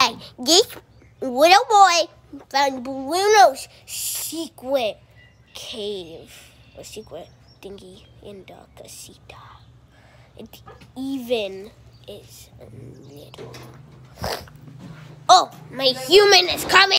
This little boy found Bruno's secret cave, or secret thingy in the casita. It even is a little. Oh, my human is coming!